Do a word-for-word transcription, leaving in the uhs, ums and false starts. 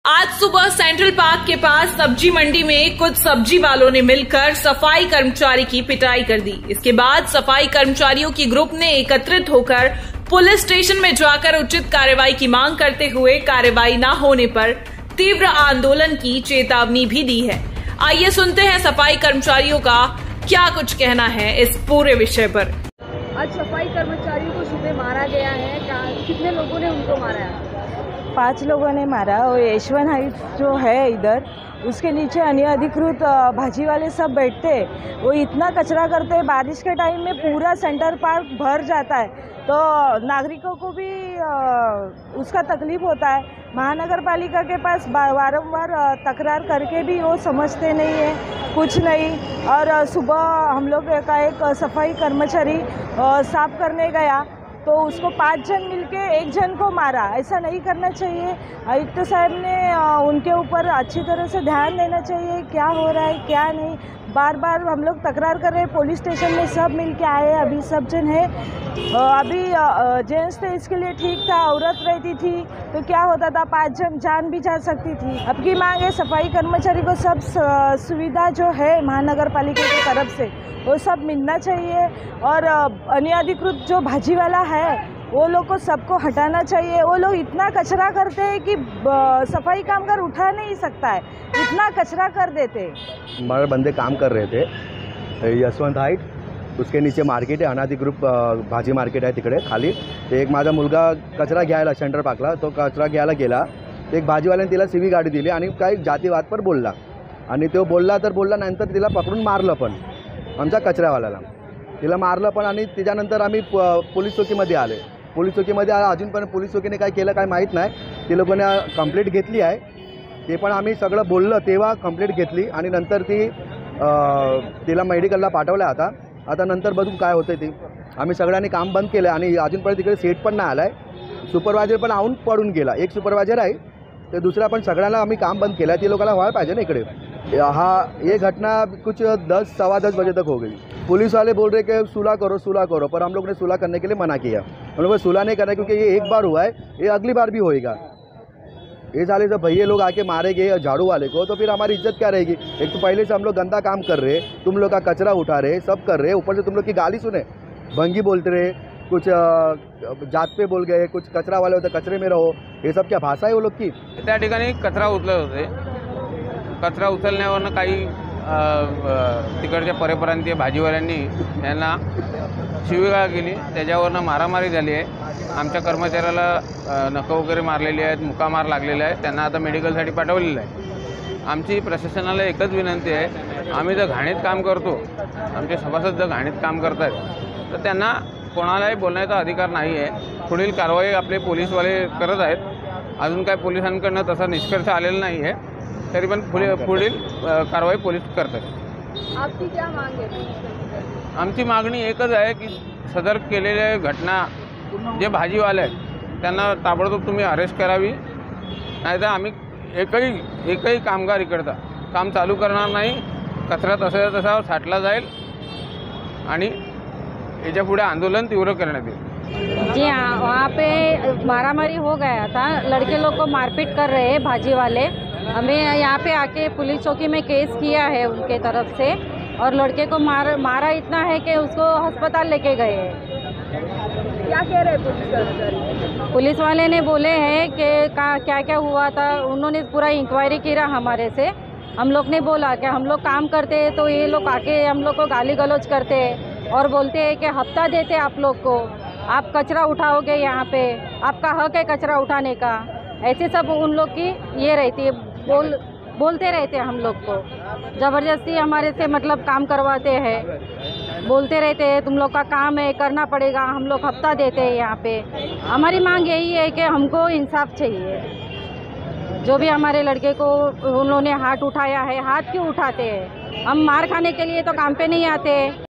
आज सुबह central park के pass सब्जी मंडी में कुछ सब्जी वालों ने मिलकर सफाई कर्मचारी की पिटाई कर दी। इसके बाद सफाई कर्मचारियों की ग्रुप ने एकत्रित होकर पुलिस स्टेशन में जाकर उचित कार्रवाई की मांग करते हुए कार्रवाई न होने पर तीव्र आंदोलन की चेतावनी भी दी है। आइए सुनते हैं सफाई कर्मचारियों का क्या कुछ कहना है इस पूरे विषय पर। आज सफाई कर्मचारियों को सुबह मारा गया है, कितने लोगों ने उनको मारा है? पांच लोगों ने मारा। और यशवंत हाइट्स जो है इधर, उसके नीचे अनधिकृत भाजी वाले सब बैठते हैं। वो इतना कचरा करते हैं, बारिश के टाइम में पूरा सेंटर पार्क भर जाता है, तो नागरिकों को भी उसका तकलीफ होता है। महानगर पालिका के पास वारंवार तकरार करके भी वो समझते नहीं है कुछ नहीं। और सुबह हम लोग का एक सफाई कर्मचारी साफ करने गया तो उसको पांच जन मिलके एक जन को मारा। ऐसा नहीं करना चाहिए। आयुक्त साहब ने उनके ऊपर अच्छी तरह से ध्यान देना चाहिए, क्या हो रहा है क्या नहीं। बार बार हम लोग तकरार कर रहे हैं, पुलिस स्टेशन में सब मिलके आए, अभी सब जन है। अभी जेंट्स थे इसके लिए ठीक था, औरत रहती थी तो क्या होता था, पाँच जन जान भी जा सकती थी। अब की मांग है सफाई कर्मचारी को सब सुविधा जो है महानगर पालिका की तरफ से वो सब मिलना चाहिए। और अनधिकृत जो भाजी वाला है वो लोग को सबको हटाना चाहिए। वो लोग इतना कचरा करते हैं कि सफाई कामगार उठा नहीं सकता है, इतना कचरा कर देते। हमारे बंदे काम कर रहे थे यशवंत हाइट, उसके नीचे मार्केट आहे, अनधिकृत भाजी मार्केट आहे तिकडे खाली। ते एक माझा मुलगा कचरा घ्यायला सेंटर पार्कला, तो कचरा घ्यायला गेला, एक भाजीवाल्याने तिला सीवी गाडी दिली आणि काही जातीवाद पर बोलला आणि तो बोलला तर बोलला, नंतर तिला पकडून मारलं पण आमच्या कचऱ्यावाल्याला, तिला मारलं पण। आणि त्याच्यानंतर आम्ही पोलीस चौकीमध्ये आले। पोलीस चौकीमध्ये अजून पण पोलीस चौकीने काय केलं काय माहीत नाही। ते लोकांनी कंप्लेंट घेतली आहे, ते पण आम्ही सगळं बोललं तेव्हा कंप्लेंट घेतली आणि नंतर ती तिला मेडिकलला पाठवलं। आता आता नंतर बघू काय होतं ते। आम्ही सगळ्यांनी काम बंद केलं आणि अजूनपर्यंत तिकडे सेट पण नाही आला आहे। सुपरवायझर पण आऊन पडून गेला, एक सुपरवायझर आहे ते दूसरा पण सगळ्यांना आम्ही काम बंद केलं। ते लोकांना व्हायला पाहिजे ना इकडे। हाँ, ये घटना कुछ दस सवा दस बजे तक हो गई। पुलिस वाले बोल रहे कि सुलह करो सुलह करो, पर हम लोग ने सुलह करने के लिए मना किया। हम लोग सुलह नहीं कर रहे क्योंकि ये एक बार हुआ है, ये अगली बार भी होएगा। ये साले सब भैया लोग आके मारेंगे झाड़ू वाले को तो फिर हमारी इज्जत क्या रहेगी। एक तो पहले से हम लोग गंदा काम कर रहे, तुम लोग का कचरा उठा रहे, सब कर रहे, ऊपर से तुम लोग की गाली सुने, भंगी बोलते रहे, कुछ जात पे बोल गए, कुछ कचरा वाले होते कचरे में रहो, ये सब क्या भाषा है वो लोग की। त्या ठिकाणी कचरा उचलत होते, कचरा उचलण्यावरनं काही तिकडच्या परप्रांतीय भाजीवाल्यांनी त्यांना शिवीगाळ केली, त्याच्यावरनं मारामारी झाली आहे। आमच्या कर्मचाऱ्याला नखं वगैरे मारलेली आहेत, मुकामार लागलेले आहेत, त्यांना आता मेडिकलसाठी पाठवलेलं आहे। आमची प्रशासनाला एकच विनंती आहे, आम्ही जर घाणीत काम करतो, आमचे सभासद जर घाणीत काम करत आहेत तर त्यांना कोणालाही बोलण्याचा अधिकार नाही आहे। पुढील कारवाई आपले पोलीसवाले करत आहेत, अजून काय पोलिसांकडनं तसा निष्कर्ष आलेला नाही आहे, तरी पण पुढील कारवाई पोलीस करतात। आपकी क्या मांग है? आमची मागणी एकच आहे की सदर केलेल्या घटना जे भाजीवाले आहेत त्यांना ताबडतोब तुम्ही अरेस्ट करावी, नाहीतर आम्ही एकही एकही कामगार इकडचा काम चालू करणार नाही। कचरा तसा तसा साठला जाईल आणि याच्या पुढे आंदोलन तीव्र करण्यात येईल। जी हाँ, वहाँ पे मारामारी हो गया था, लड़के लोग को मारपीट कर रहे हैं भाजी वाले। हमें यहाँ पे आके पुलिस चौकी में केस किया है उनके तरफ से, और लड़के को मार मारा इतना है कि उसको अस्पताल लेके गए हैं। क्या कह रहे हैं पुलिस कर्मचारी? पुलिस वाले ने बोले हैं कि क्या क्या हुआ था, उन्होंने पूरा इंक्वायरी किया हमारे से। हम लोग ने बोला कि हम लोग काम करते हैं तो ये लोग आके हम लोग को गाली गलौज करते हैं और बोलते हैं कि हफ्ता देते हैं आप लोग को, आप कचरा उठाओगे यहाँ पे, आपका हक है कचरा उठाने का। ऐसे सब उन लोग की ये रहती है, बोल बोलते रहते हैं हम लोग को, ज़बरदस्ती हमारे से मतलब काम करवाते हैं, बोलते रहते हैं तुम लोग का काम है करना पड़ेगा, हम लोग हफ्ता देते हैं यहाँ पे। हमारी मांग यही है कि हमको इंसाफ चाहिए। जो भी हमारे लड़के को उन्होंने हाथ उठाया है, हाथ क्यों उठाते हैं? हम मार खाने के लिए तो काम पे नहीं आते हैं।